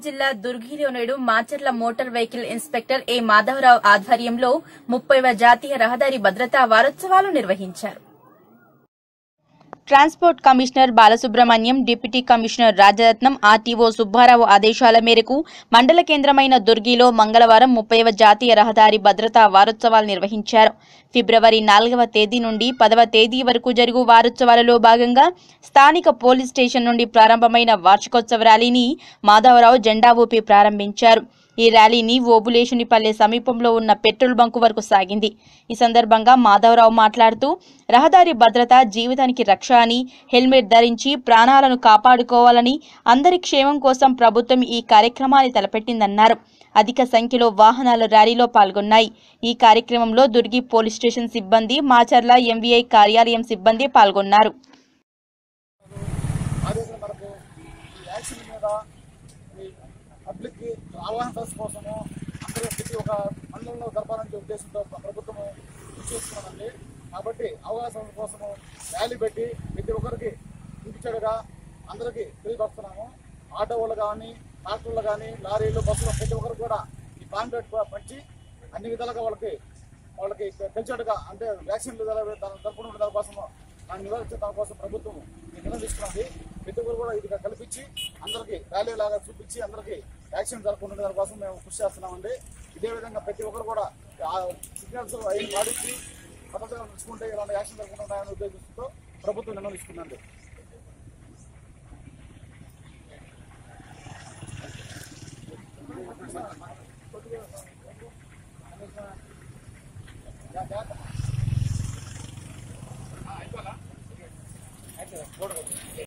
జిల్లా దుర్గిలో నేడు Macherla motor vehicle inspector A Madhavarao ఆధ్వర్యంలో 30వ జాతీయ రహదారి భద్రతా వారోత్సవాలు నిర్వహించారు. Transport commissioner Balasubramanyam, deputy commissioner Rajaratnam, RTO Subbarao ఆదేశాల మేరకు మండల కేంద్రమైన దుర్గిలో మంగళవారం 30వ జాతీయ రహదారి భద్రతా వారోత్సవాలు నిర్వహించారు. ఫిబ్రవరి 4వ తేదీ నుండి 10వ తేదీ వరకు జరుగు వారోత్సవాలలో భాగంగా స్థానిక పోలీస్ స్టేషన్ నుండి ప్రారంభమైన వార్షికోత్సవ ర్యాలీని మాధవరావు జెండా ఊపి ప్రారంభించారు. ఈ ర్యాలీని ఓబులేశునిపల్లె సమీపంలో ఉన్న పెట్రోల్ బంకు వరకు సాగింది. ఈ సందర్భంగా మాధవరావు మాట్లాడుతూ రహదారి భద్రత జీవితానికి రక్ష అని, హెల్మెట్ ధరించి ప్రాణాలను కాపాడుకోవాలని, అందరి క్షేమం కోసం ప్రభుత్వం ఈ కార్యక్రమాన్ని తలపెట్టిందన్నారు. అధిక సంఖ్యలో వాహనాలు ర్యాలీలో పాల్గొన్నాయి. ఈ కార్యక్రమంలో దుర్గి పోలీస్ స్టేషన్ సిబ్బంది, మాచర్ల ఎంవీఐ కార్యాలయం సిబ్బంది పాల్గొన్నారు. పబ్లిక్కి అవగాహన కోసము అందరూ ప్రతి ఒక్క మండలంలో జరపాలనే ఉద్దేశంతో ప్రభుత్వము చూస్తున్నామండి. కాబట్టి అవగాహన కోసము ర్యాలీ పెట్టి ప్రతి ఒక్కరికి ఇంటిచెడుగా అందరికీ తెలియపరుస్తున్నాము. ఆటో వాళ్ళు కానీ, ట్రాక్టర్లు కానీ, లారీలు, బస్సులు ప్రతి ఒక్కరు కూడా ఈ కాంట్రాక్ట్ పంచి అన్ని విధాలుగా వాళ్ళకి తెలిసేట్టుగా అంటే వ్యాక్సిన్లు జరపడం దానికోసము దాన్ని నివారించే దానికోసం ప్రభుత్వం ఈ నిర్ణయం తీసుకున్నది. ప్రతి ఒక్కరు కూడా ఇది కల్పించి అందరికీ ర్యాలీ లాగా చూపించి అందరికీ వ్యాక్సిన్ జరపకుండా దానికోసం మేము కృషి చేస్తున్నామండి. ఇదే విధంగా ప్రతి ఒక్కరు కూడా సిగ్నల్స్ అవి పాటించి పద్ధతిగా నడుచుకుంటే ఇలాంటి యాక్షన్ జరగకుండా ఉన్నాయనే ఉద్దేశంతో ప్రభుత్వం నిర్ణయం తీసుకుందండి. కొద్దిగా